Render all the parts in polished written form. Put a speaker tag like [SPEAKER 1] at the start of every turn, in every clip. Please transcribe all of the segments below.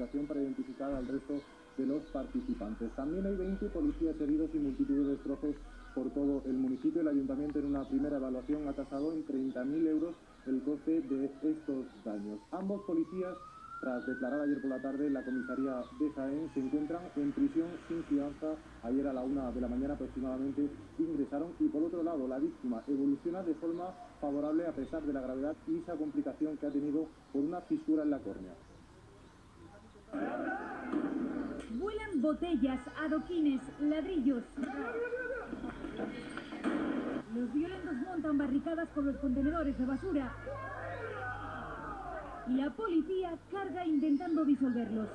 [SPEAKER 1] para identificar al resto de los participantes. También hay 20 policías heridos y multitud de destrozos por todo el municipio. El ayuntamiento, en una primera evaluación, ha tasado en 30.000 euros el coste de estos daños. Ambos policías, tras declarar ayer por la tarde en la comisaría de Jaén, se encuentran en prisión sin fianza. Ayer a la 1 de la mañana aproximadamente ingresaron. Y por otro lado, la víctima evoluciona de forma favorable a pesar de la gravedad y esa complicación que ha tenido por una fisura en la córnea.
[SPEAKER 2] Vuelan botellas, adoquines, ladrillos. Los violentos montan barricadas con los contenedores de basura. La policía carga intentando disolverlos.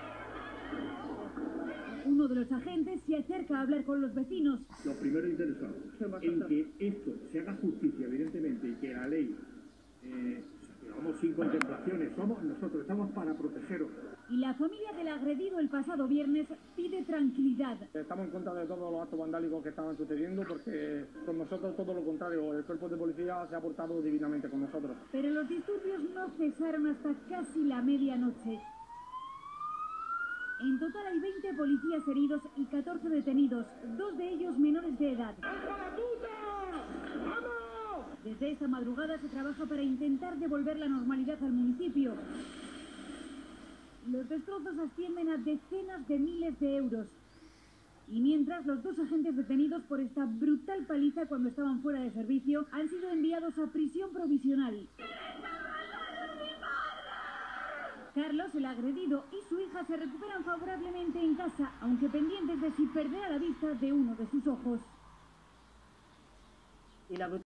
[SPEAKER 2] Uno de los agentes se acerca a hablar con los vecinos.
[SPEAKER 3] Los primeros interesados en que esto se haga justicia, evidentemente, y que la ley, vamos sin contemplaciones, somos nosotros, estamos para protegeros.
[SPEAKER 2] Y la familia del agredido el pasado viernes pide tranquilidad.
[SPEAKER 1] Estamos en contra de todos los actos vandálicos que estaban sucediendo, porque con nosotros todo lo contrario, el cuerpo de policía se ha portado divinamente con nosotros.
[SPEAKER 2] Pero los disturbios no cesaron hasta casi la medianoche. En total hay 20 policías heridos y 14 detenidos, 2 de ellos menores de edad. Desde esta madrugada se trabaja para intentar devolver la normalidad al municipio. Los destrozos ascienden a decenas de miles de euros. Y mientras, los 2 agentes detenidos por esta brutal paliza cuando estaban fuera de servicio han sido enviados a prisión provisional. Carlos, el agredido, y su hija se recuperan favorablemente en casa, aunque pendientes de si perderá la vista de uno de sus ojos.